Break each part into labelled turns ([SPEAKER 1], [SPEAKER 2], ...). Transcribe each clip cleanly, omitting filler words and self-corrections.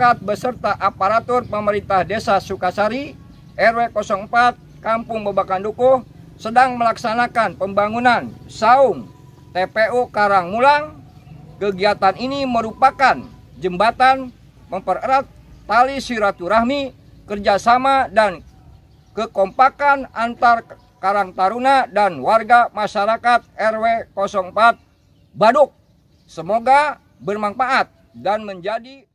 [SPEAKER 1] masyarakat beserta aparatur pemerintah Desa Sukasari, RW 04, Kampung Babakan Dukuh sedang melaksanakan pembangunan saung TPU Karangmulang. Kegiatan ini merupakan jembatan mempererat tali silaturahmi, kerjasama dan kekompakan antar Karang Taruna dan warga masyarakat RW 04 Baduk. Semoga bermanfaat dan menjadi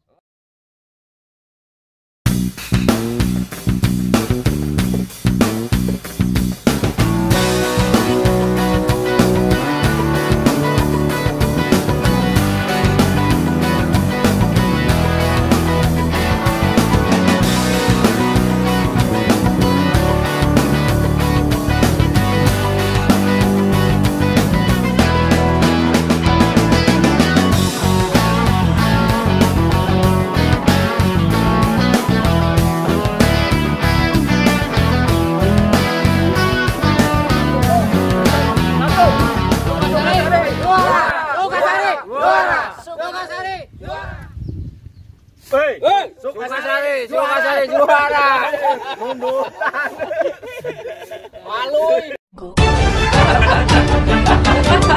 [SPEAKER 2] Sukasari juara. Mundur. Malu.